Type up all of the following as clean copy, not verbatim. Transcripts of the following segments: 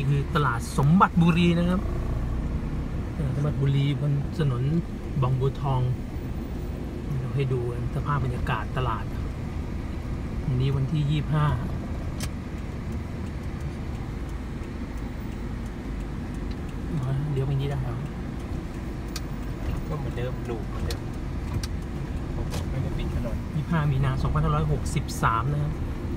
นี่คือตลาดสมบัติบุรีนะครับสมบัติบุรีบนถนนบางบัวทองเราให้ดูสภาพบรรยากาศตลาดวันนี้วันที่25เดี๋ยวไปนี้ได้ครับก็เหมือนเดิมลูกเหมือนเดิมไม่ได้ปิดถนน 25 มีนา 2563 นะครับ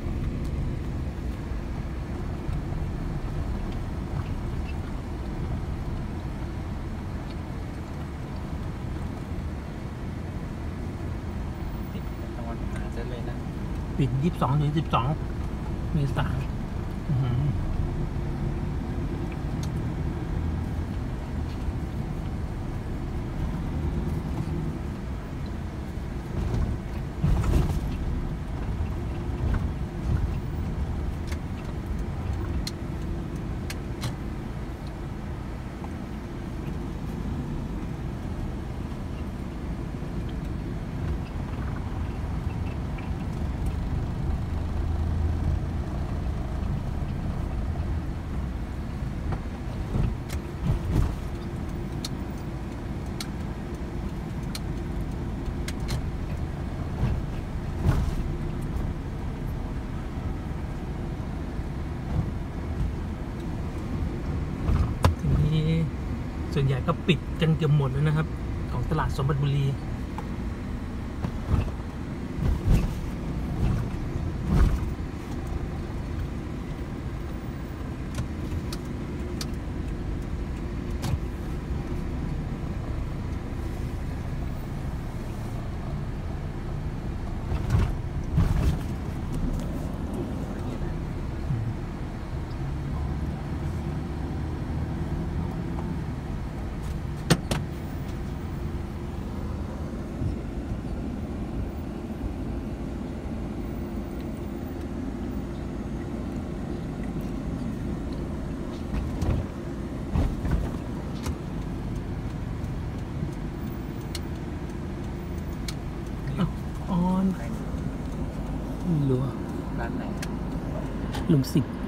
ปิด22 ถึง 12 เมษายนส่วนใหญ่ก็ปิดกันเกือบหมดแล้วนะครับของตลาดสมบัติบุรีหรือว่าร้านไหนลุงสิบ